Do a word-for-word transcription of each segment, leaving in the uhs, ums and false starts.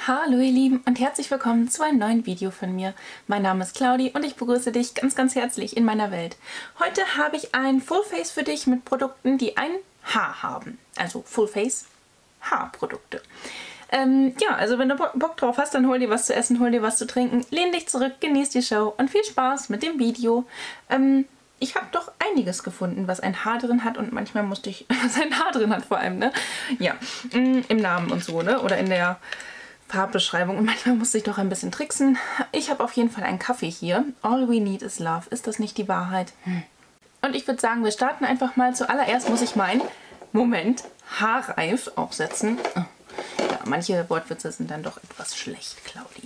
Hallo ihr Lieben und herzlich willkommen zu einem neuen Video von mir. Mein Name ist Claudi und ich begrüße dich ganz ganz herzlich in meiner Welt. Heute habe ich ein Fullface für dich mit Produkten, die ein Haar haben. Also Fullface Haarprodukte. Ähm, ja, also wenn du Bock drauf hast, dann hol dir was zu essen, hol dir was zu trinken, lehn dich zurück, genieß die Show und viel Spaß mit dem Video. Ähm, ich habe doch einiges gefunden, was ein Haar drin hat und manchmal musste ich, was ein Haar drin hat vor allem, ne? Ja, im Namen und so, ne? Oder in der Farbbeschreibung und manchmal musste ich doch ein bisschen tricksen. Ich habe auf jeden Fall einen Kaffee hier. All we need is love. Ist das nicht die Wahrheit? Hm. Und ich würde sagen, wir starten einfach mal. Zuallererst muss ich meinen, Moment, Haarreif aufsetzen. Ja, manche Wortwitze sind dann doch etwas schlecht, Claudi.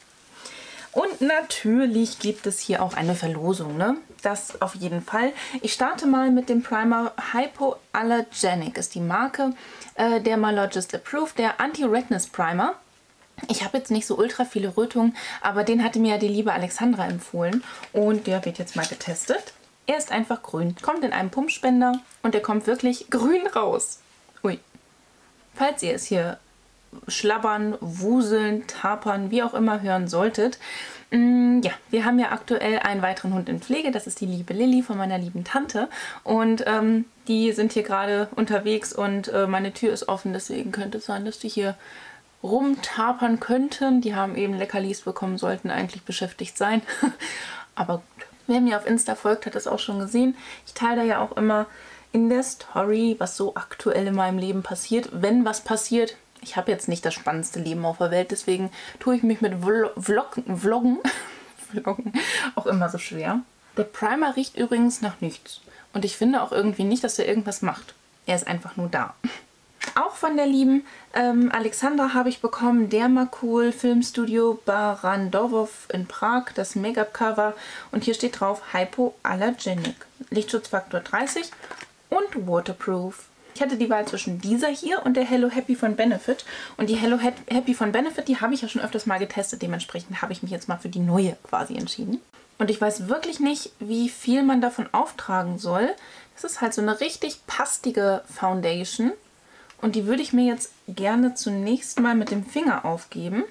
Und natürlich gibt es hier auch eine Verlosung, ne? Das auf jeden Fall. Ich starte mal mit dem Primer Hypoallergenic, ist die Marke, äh, Dermalogist Approved, der Anti-Redness Primer. Ich habe jetzt nicht so ultra viele Rötungen, aber den hatte mir ja die liebe Alexandra empfohlen und der wird jetzt mal getestet. Er ist einfach grün, kommt in einem Pumpspender und der kommt wirklich grün raus. Ui. Falls ihr es hier schlabbern, wuseln, tapern, wie auch immer hören solltet. Mm, ja, wir haben ja aktuell einen weiteren Hund in Pflege, das ist die liebe Lilly von meiner lieben Tante und ähm, die sind hier gerade unterwegs und äh, meine Tür ist offen, deswegen könnte es sein, dass die hier rumtapern könnten. Die haben eben Leckerlis bekommen, sollten eigentlich beschäftigt sein. Aber gut. Wer mir auf Insta folgt, hat das auch schon gesehen. Ich teile da ja auch immer in der Story, was so aktuell in meinem Leben passiert. Wenn was passiert. Ich habe jetzt nicht das spannendste Leben auf der Welt, deswegen tue ich mich mit Vlog Vloggen, Vloggen auch immer so schwer. Der Primer riecht übrigens nach nichts. Und ich finde auch irgendwie nicht, dass er irgendwas macht. Er ist einfach nur da. Auch von der lieben ähm, Alexandra habe ich bekommen Dermacool Filmstudio Barandov in Prag, das Make-up-Cover. Und hier steht drauf Hypoallergenic, Lichtschutzfaktor dreißig und Waterproof. Ich hatte die Wahl zwischen dieser hier und der Hello Happy von Benefit. Und die Hello Happy von Benefit, die habe ich ja schon öfters mal getestet. Dementsprechend habe ich mich jetzt mal für die neue quasi entschieden. Und ich weiß wirklich nicht, wie viel man davon auftragen soll. Das ist halt so eine richtig pastige Foundation. Und die würde ich mir jetzt gerne zunächst mal mit dem Finger aufgeben.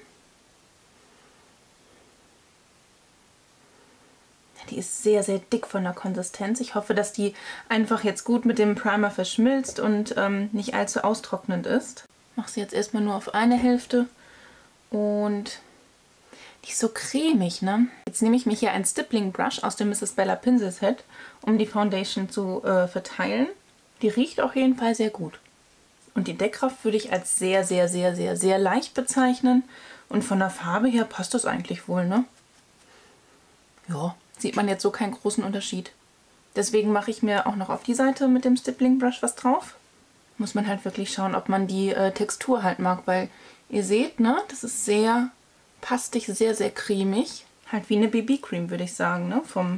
Die ist sehr, sehr dick von der Konsistenz. Ich hoffe, dass die einfach jetzt gut mit dem Primer verschmilzt und ähm, nicht allzu austrocknend ist. Ich mache sie jetzt erstmal nur auf eine Hälfte. Und die ist so cremig, ne? Jetzt nehme ich mir hier einen Stippling Brush aus dem Misses Bella Pinsel Set, um die Foundation zu äh, verteilen. Die riecht auf jeden Fall sehr gut. Und die Deckkraft würde ich als sehr, sehr, sehr, sehr, sehr leicht bezeichnen. Und von der Farbe her passt das eigentlich wohl, ne? Ja, sieht man jetzt so keinen großen Unterschied. Deswegen mache ich mir auch noch auf die Seite mit dem Stippling Brush was drauf. Muss man halt wirklich schauen, ob man die äh, Textur halt mag, weil ihr seht, ne? Das ist sehr pastig, sehr, sehr cremig. Halt wie eine B B-Cream, würde ich sagen, ne? Vom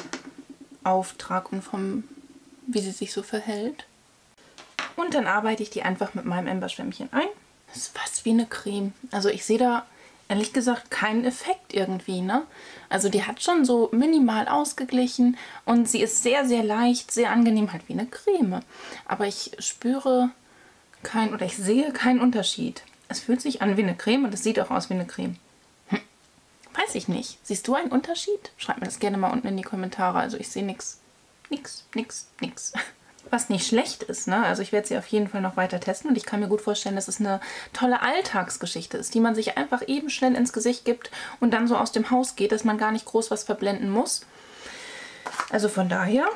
Auftrag und vom, wie sie sich so verhält. Und dann arbeite ich die einfach mit meinem Emberschwämmchen ein. Das ist fast wie eine Creme. Also ich sehe da ehrlich gesagt keinen Effekt irgendwie, ne? Also die hat schon so minimal ausgeglichen und sie ist sehr, sehr leicht, sehr angenehm, halt wie eine Creme. Aber ich spüre keinen oder ich sehe keinen Unterschied. Es fühlt sich an wie eine Creme und es sieht auch aus wie eine Creme. Hm. Weiß ich nicht. Siehst du einen Unterschied? Schreib mir das gerne mal unten in die Kommentare. Also ich sehe nichts. Nix, nix, nix. Was nicht schlecht ist, ne? Also ich werde sie auf jeden Fall noch weiter testen und ich kann mir gut vorstellen, dass es eine tolle Alltagsgeschichte ist, die man sich einfach eben schnell ins Gesicht gibt und dann so aus dem Haus geht, dass man gar nicht groß was verblenden muss. Also von daher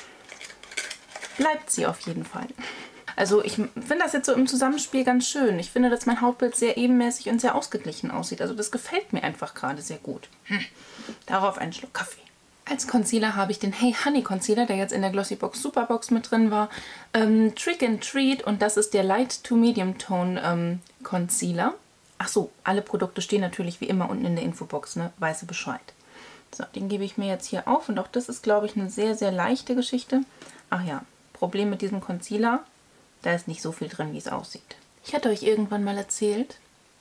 bleibt sie auf jeden Fall. Also ich finde das jetzt so im Zusammenspiel ganz schön. Ich finde, dass mein Hautbild sehr ebenmäßig und sehr ausgeglichen aussieht. Also das gefällt mir einfach gerade sehr gut. Hm. Darauf einen Schluck Kaffee. Als Concealer habe ich den Hey Honey Concealer, der jetzt in der Glossybox Superbox mit drin war. Ähm, Trick and Treat und das ist der Light to Medium Tone ähm, Concealer. Achso, alle Produkte stehen natürlich wie immer unten in der Infobox, ne? Weißt du Bescheid. So, den gebe ich mir jetzt hier auf und auch das ist, glaube ich, eine sehr, sehr leichte Geschichte. Ach ja, Problem mit diesem Concealer, da ist nicht so viel drin, wie es aussieht. Ich hatte euch irgendwann mal erzählt,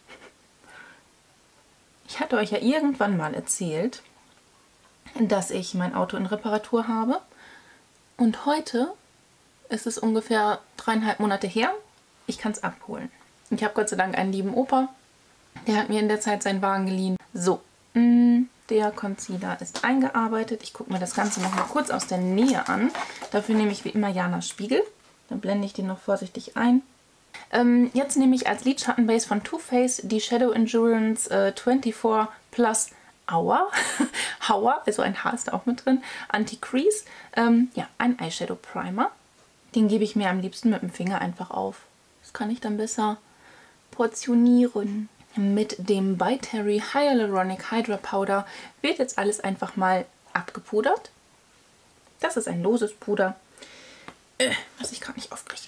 ich hatte euch ja irgendwann mal erzählt, dass ich mein Auto in Reparatur habe. Und heute ist es ungefähr dreieinhalb Monate her. Ich kann es abholen. Ich habe Gott sei Dank einen lieben Opa, Der hat mir in der Zeit seinen Wagen geliehen. So, mh, der Concealer ist eingearbeitet. Ich gucke mir das Ganze noch mal kurz aus der Nähe an. Dafür nehme ich wie immer Janas Spiegel. Dann blende ich den noch vorsichtig ein. Ähm, jetzt nehme ich als Lidschattenbase von Too Faced die Shadow Endurance äh, vierundzwanzig Plus Hour. Hour, also ein Haar ist da auch mit drin. Anti-Crease. Ähm, ja, ein Eyeshadow Primer. Den gebe ich mir am liebsten mit dem Finger einfach auf. Das kann ich dann besser portionieren. Mit dem By Terry Hyaluronic Hydra Powder wird jetzt alles einfach mal abgepudert. Das ist ein loses Puder, äh, was ich gerade nicht aufkriege.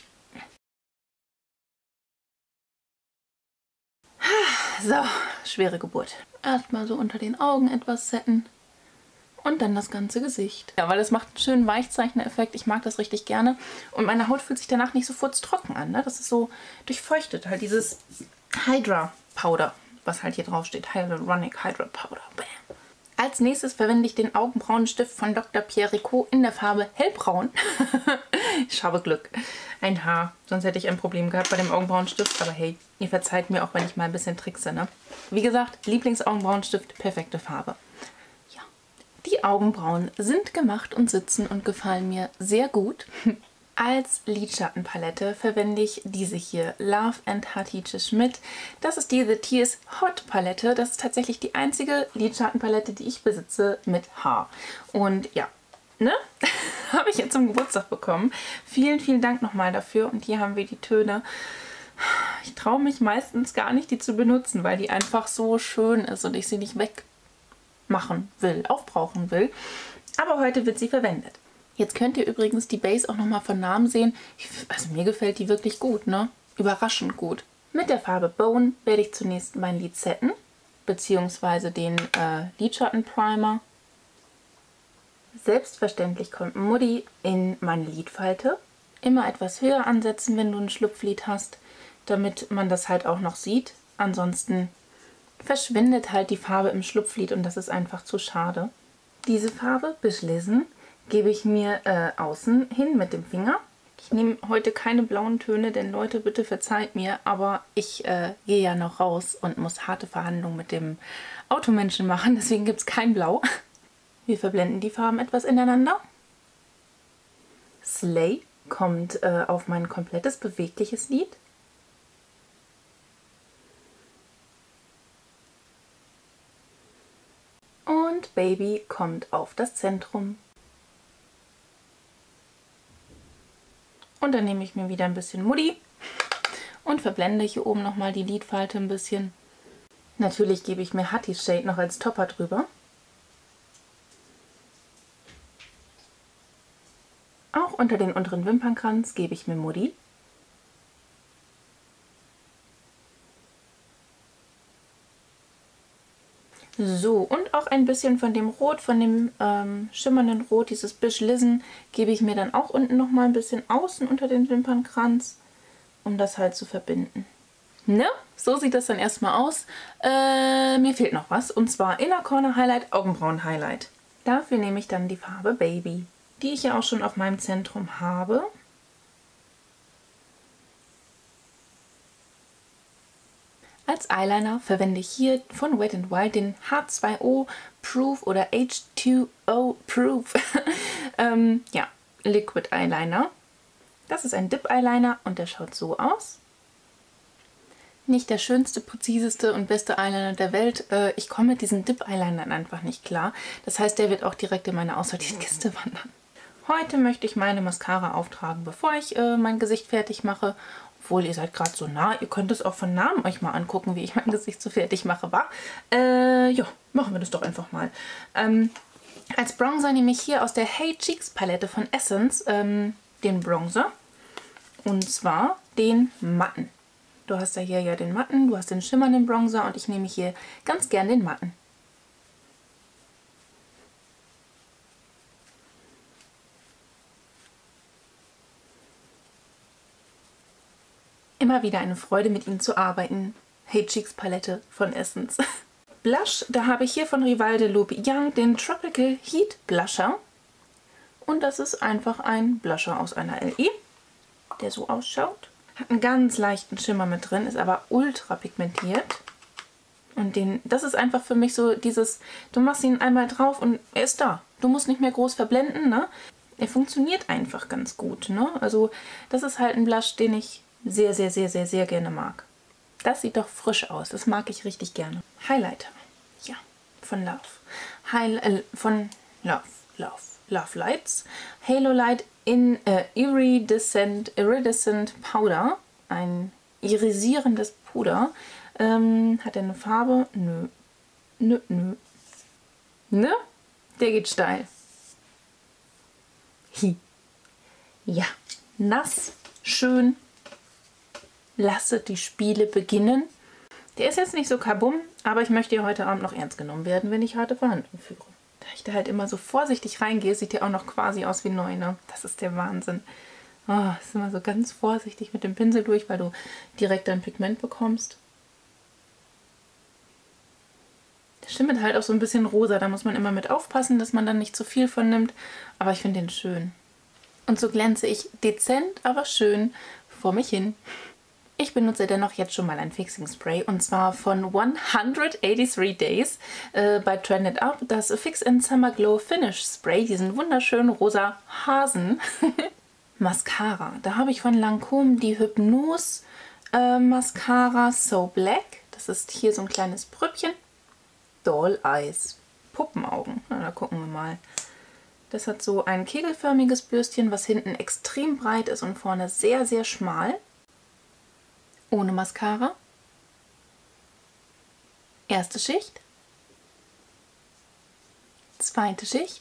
So, schwere Geburt. Erstmal so unter den Augen etwas setten und dann das ganze Gesicht. Ja, weil es macht einen schönen Weichzeichner-Effekt. Ich mag das richtig gerne. Und meine Haut fühlt sich danach nicht so furztrocken an. Ne? Das ist so durchfeuchtet. Halt dieses Hydra Powder, was halt hier drauf steht. Hyaluronic Hydra Powder. Bam. Als nächstes verwende ich den Augenbrauenstift von Doktor Pierricot in der Farbe Hellbraun. Ich habe Glück. Ein Haar. Sonst hätte ich ein Problem gehabt bei dem Augenbrauenstift. Aber hey, ihr verzeiht mir auch, wenn ich mal ein bisschen trickse, ne? Wie gesagt, Lieblingsaugenbrauenstift, perfekte Farbe. Ja. Die Augenbrauen sind gemacht und sitzen und gefallen mir sehr gut. Als Lidschattenpalette verwende ich diese hier, Love and Hatice Schmidt. Das ist die The Tears Hot Palette. Das ist tatsächlich die einzige Lidschattenpalette, die ich besitze mit Haar. Und ja, ne? Habe ich jetzt zum Geburtstag bekommen. Vielen, vielen Dank nochmal dafür. Und hier haben wir die Töne. Ich traue mich meistens gar nicht, die zu benutzen, weil die einfach so schön ist und ich sie nicht wegmachen will, aufbrauchen will. Aber heute wird sie verwendet. Jetzt könnt ihr übrigens die Base auch nochmal von Namen sehen. Ich, also mir gefällt die wirklich gut, ne? Überraschend gut. Mit der Farbe Bone werde ich zunächst mein Lid setten, beziehungsweise den äh, Lidschattenprimer. Selbstverständlich kommt Muddy in meine Lidfalte. Immer etwas höher ansetzen, wenn du ein Schlupflid hast, damit man das halt auch noch sieht. Ansonsten verschwindet halt die Farbe im Schlupflid und das ist einfach zu schade. Diese Farbe, Beschlissen, gebe ich mir äh, außen hin mit dem Finger. Ich nehme heute keine blauen Töne, denn Leute, bitte verzeiht mir, aber ich äh, gehe ja noch raus und muss harte Verhandlungen mit dem Automenschen machen, deswegen gibt es kein Blau. Wir verblenden die Farben etwas ineinander. Slay kommt äh, auf mein komplettes bewegliches Lid. Und Baby kommt auf das Zentrum. Und dann nehme ich mir wieder ein bisschen Muddy und verblende hier oben nochmal die Lidfalte ein bisschen. Natürlich gebe ich mir Hatice Shade noch als Topper drüber. Auch unter den unteren Wimpernkranz gebe ich mir Muddy. So, und auch ein bisschen von dem Rot, von dem ähm, schimmernden Rot, dieses Beschlissen, gebe ich mir dann auch unten noch mal ein bisschen außen unter den Wimpernkranz, um das halt zu verbinden. Ne? So sieht das dann erstmal aus. Äh, mir fehlt noch was, und zwar Inner Corner Highlight, Augenbrauen Highlight. Dafür nehme ich dann die Farbe Baby, die ich ja auch schon auf meinem Zentrum habe. Als Eyeliner verwende ich hier von Wet n Wild den H zwei O Proof oder H zwei O Proof ähm, ja, Liquid Eyeliner. Das ist ein Dip Eyeliner und der schaut so aus. Nicht der schönste, präziseste und beste Eyeliner der Welt. Äh, ich komme mit diesen Dip Eyelinern einfach nicht klar. Das heißt, der wird auch direkt in meine Aussortierkiste wandern. Heute möchte ich meine Mascara auftragen, bevor ich äh, mein Gesicht fertig mache. Obwohl, ihr seid gerade so nah. Ihr könnt es auch von Namen euch mal angucken, wie ich mein Gesicht so fertig mache, wa? Äh, ja, machen wir das doch einfach mal. Ähm, als Bronzer nehme ich hier aus der Hey Cheeks Palette von Essence ähm, den Bronzer. Und zwar den matten. Du hast ja hier ja den matten, du hast den schimmernden Bronzer und ich nehme hier ganz gern den matten. Immer wieder eine Freude, mit ihnen zu arbeiten. Hey Cheeks Palette von Essence. Blush, da habe ich hier von Rival de Loop Young den Tropical Heat Blusher. Und das ist einfach ein Blusher aus einer L E, der so ausschaut. Hat einen ganz leichten Schimmer mit drin, ist aber ultra pigmentiert. Und den, das ist einfach für mich so dieses, du machst ihn einmal drauf und er ist da. Du musst nicht mehr groß verblenden, ne? Er funktioniert einfach ganz gut, ne? Also das ist halt ein Blush, den ich sehr, sehr, sehr, sehr, sehr gerne mag. Das sieht doch frisch aus. Das mag ich richtig gerne. Highlighter. Ja, von Love. High, äh, von Love. Love. Love Lights. Halo Light in äh, Iridescent, Iridescent Powder. Ein irisierendes Puder. Ähm, hat er eine Farbe? Nö. Nö, nö. Ne? Der geht steil. Hi. Ja. Nass. Schön. Lasset die Spiele beginnen. Der ist jetzt nicht so kabum, aber ich möchte hier heute Abend noch ernst genommen werden, wenn ich harte Verhandlungen führe. Da ich da halt immer so vorsichtig reingehe, sieht der auch noch quasi aus wie neu, ne? Das ist der Wahnsinn. Oh, ist immer so ganz vorsichtig mit dem Pinsel durch, weil du direkt dein Pigment bekommst. Der schimmert halt auch so ein bisschen rosa, da muss man immer mit aufpassen, dass man dann nicht zu viel von nimmt. Aber ich finde den schön. Und so glänze ich dezent, aber schön vor mich hin. Ich benutze dennoch jetzt schon mal ein Fixing Spray und zwar von hundertdreiundachtzig Days äh, bei Trended Up, das Fix and Summer Glow Finish Spray, diesen wunderschönen rosa Hasen. Mascara, da habe ich von Lancôme die Hypnose äh, Mascara So Black, das ist hier so ein kleines Pröbchen. Doll Eyes, Puppenaugen, na, da gucken wir mal. Das hat so ein kegelförmiges Bürstchen, was hinten extrem breit ist und vorne sehr, sehr schmal. Ohne Mascara. Erste Schicht. Zweite Schicht.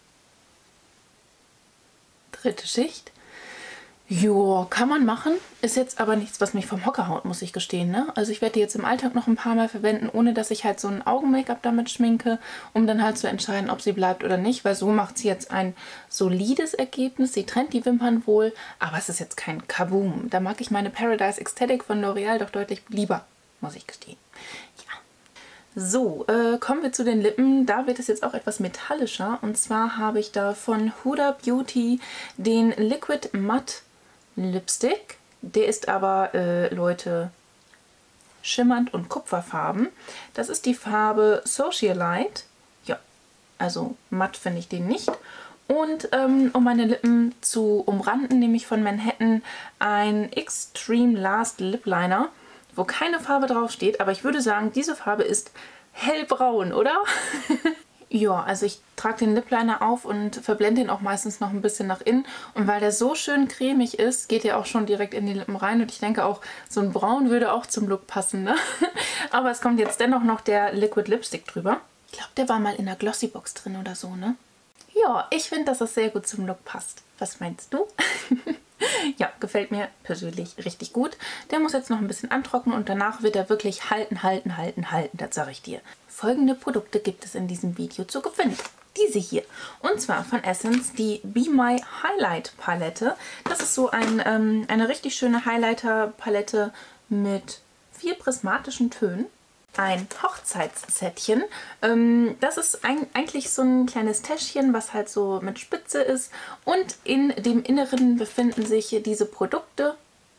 Dritte Schicht. Jo, kann man machen. Ist jetzt aber nichts, was mich vom Hocker haut, muss ich gestehen, ne? Also ich werde die jetzt im Alltag noch ein paar Mal verwenden, ohne dass ich halt so ein Augen-Make-up damit schminke, um dann halt zu entscheiden, ob sie bleibt oder nicht, weil so macht sie jetzt ein solides Ergebnis. Sie trennt die Wimpern wohl, aber es ist jetzt kein Kaboom. Da mag ich meine Paradise Ecstatic von L'Oreal doch deutlich lieber, muss ich gestehen. Ja. So, äh, kommen wir zu den Lippen. Da wird es jetzt auch etwas metallischer. Und zwar habe ich da von Huda Beauty den Liquid Matte Lipstick. Der ist aber, äh, Leute, schimmernd und kupferfarben. Das ist die Farbe Socialite. Ja, also matt finde ich den nicht. Und ähm, um meine Lippen zu umranden, nehme ich von Manhattan ein Extreme Last Lip Liner, wo keine Farbe drauf steht. Aber ich würde sagen, diese Farbe ist hellbraun, oder? Ja, also ich trage den Lip Liner auf und verblende ihn auch meistens noch ein bisschen nach innen. Und weil der so schön cremig ist, geht er auch schon direkt in die Lippen rein. Und ich denke auch, so ein Braun würde auch zum Look passen, ne? Aber es kommt jetzt dennoch noch der Liquid Lipstick drüber. Ich glaube, der war mal in der Glossybox drin oder so, ne? Ja, ich finde, dass das sehr gut zum Look passt. Was meinst du? Ja, gefällt mir persönlich richtig gut. Der muss jetzt noch ein bisschen antrocknen und danach wird er wirklich halten, halten, halten, halten. Das sage ich dir. Folgende Produkte gibt es in diesem Video zu gewinnen. Diese hier. Und zwar von Essence die Be My Highlight Palette. Das ist so ein, ähm, eine richtig schöne Highlighter Palette mit vier prismatischen Tönen. Ein Hochzeitssättchen. Ähm, das ist ein, eigentlich so ein kleines Täschchen, was halt so mit Spitze ist. Und in dem Inneren befinden sich diese Produkte.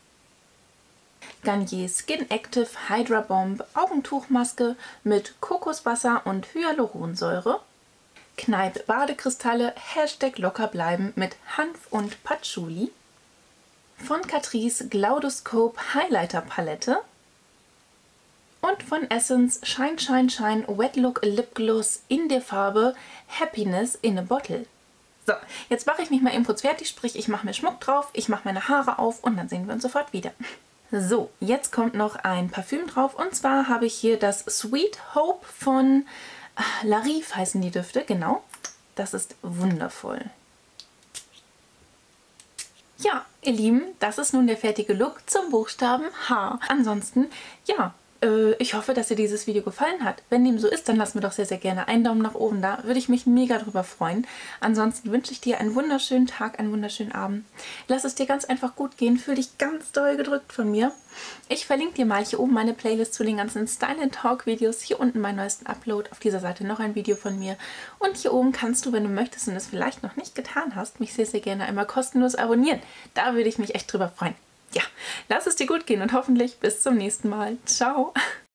Garnier Skin Active Hydra Bomb Augentuchmaske mit Kokoswasser und Hyaluronsäure. Kneipp Badekristalle Hashtag locker bleiben mit Hanf und Patchouli. Von Catrice Glaudoscope Highlighter Palette. Und von Essence Shine Shine Shine Wet Look Lip Gloss in der Farbe Happiness in a Bottle. So, jetzt mache ich mich mal eben kurz fertig, sprich ich mache mir Schmuck drauf, ich mache meine Haare auf und dann sehen wir uns sofort wieder. So, jetzt kommt noch ein Parfüm drauf und zwar habe ich hier das Sweet Hope von La Rive heißen die Düfte, genau. Das ist wundervoll. Ja, ihr Lieben, das ist nun der fertige Look zum Buchstaben H. Ansonsten, ja, ich hoffe, dass dir dieses Video gefallen hat. Wenn dem so ist, dann lass mir doch sehr, sehr gerne einen Daumen nach oben da. Würde ich mich mega drüber freuen. Ansonsten wünsche ich dir einen wunderschönen Tag, einen wunderschönen Abend. Lass es dir ganz einfach gut gehen. Fühl dich ganz doll gedrückt von mir. Ich verlinke dir mal hier oben meine Playlist zu den ganzen Style and Talk Videos. Hier unten meinen neuesten Upload. Auf dieser Seite noch ein Video von mir. Und hier oben kannst du, wenn du möchtest und es vielleicht noch nicht getan hast, mich sehr, sehr gerne einmal kostenlos abonnieren. Da würde ich mich echt drüber freuen. Ja, lass es dir gut gehen und hoffentlich bis zum nächsten Mal. Ciao!